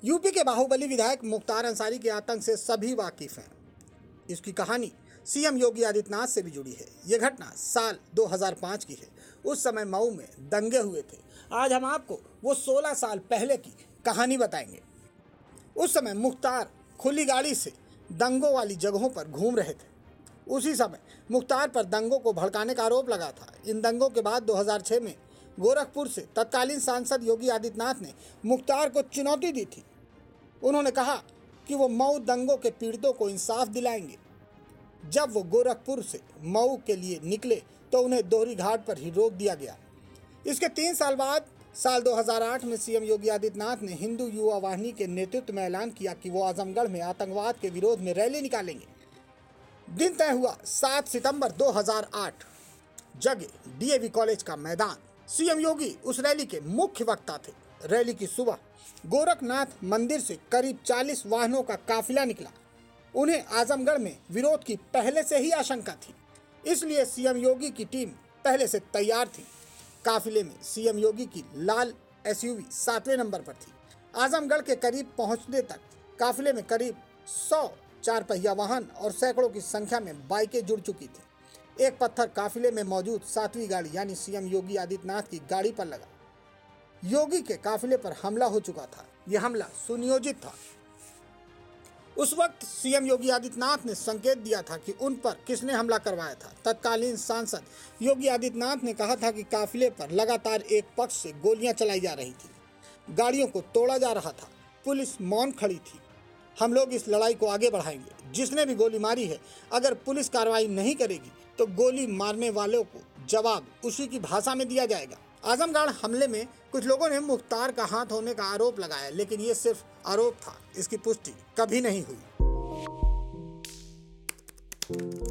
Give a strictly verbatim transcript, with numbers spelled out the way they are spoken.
UP के बाहुबली विधायक मुख्तार अंसारी के आतंक से सभी वाकिफ हैं। इसकी कहानी सीएम योगी आदित्यनाथ से भी जुड़ी है। ये घटना साल दो हज़ार पाँच की है। उस समय मऊ में दंगे हुए थे। आज हम आपको वो सोलह साल पहले की कहानी बताएंगे। उस समय मुख्तार खुली गाड़ी से दंगों वाली जगहों पर घूम रहे थे। उसी समय मुख्तार पर दंगों को भड़काने का आरोप लगा था। इन दंगों के बाद दो हज़ार छह में गोरखपुर से तत्कालीन सांसद योगी आदित्यनाथ ने मुख्तार को चुनौती दी थी। उन्होंने कहा कि वो मऊ दंगों के पीड़ितों को इंसाफ दिलाएंगे। जब वो गोरखपुर से मऊ के लिए निकले तो उन्हें दोहरी घाट पर ही रोक दिया गया। इसके तीन साल बाद साल दो हज़ार आठ में सीएम योगी आदित्यनाथ ने हिंदू युवा वाहिनी के नेतृत्व में ऐलान किया कि वो आजमगढ़ में आतंकवाद के विरोध में रैली निकालेंगे। दिन तय हुआ सात सितंबर दो हज़ार आठ। जगह डीएवी कॉलेज का मैदान। सीएम योगी उस रैली के मुख्य वक्ता थे। रैली की सुबह गोरखनाथ मंदिर से करीब चालीस वाहनों का काफिला निकला। उन्हें आजमगढ़ में विरोध की पहले से ही आशंका थी, इसलिए सीएम योगी की टीम पहले से तैयार थी। काफिले में सीएम योगी की लाल एसयूवी सातवें नंबर पर थी। आजमगढ़ के करीब पहुंचने तक काफिले में करीब सौ चार पहिया वाहन और सैकड़ों की संख्या में बाइकें जुड़ चुकी थी। एक पत्थर काफिले में मौजूद सातवीं गाड़ी यानी सीएम योगी आदित्यनाथ की गाड़ी पर लगा। योगी के काफिले पर हमला हो चुका था। यह हमला सुनियोजित था। उस वक्त सीएम योगी आदित्यनाथ ने संकेत दिया था कि उन पर किसने हमला करवाया था। तत्कालीन सांसद योगी आदित्यनाथ ने कहा था कि काफिले पर लगातार एक पक्ष से गोलियां चलाई जा रही थी, गाड़ियों को तोड़ा जा रहा था, पुलिस मौन खड़ी थी। हम लोग इस लड़ाई को आगे बढ़ाएंगे। जिसने भी गोली मारी है, अगर पुलिस कार्रवाई नहीं करेगी तो गोली मारने वालों को जवाब उसी की भाषा में दिया जाएगा। आजमगढ़ हमले में कुछ लोगों ने मुख्तार का हाथ होने का आरोप लगाया, लेकिन ये सिर्फ आरोप था। इसकी पुष्टि कभी नहीं हुई।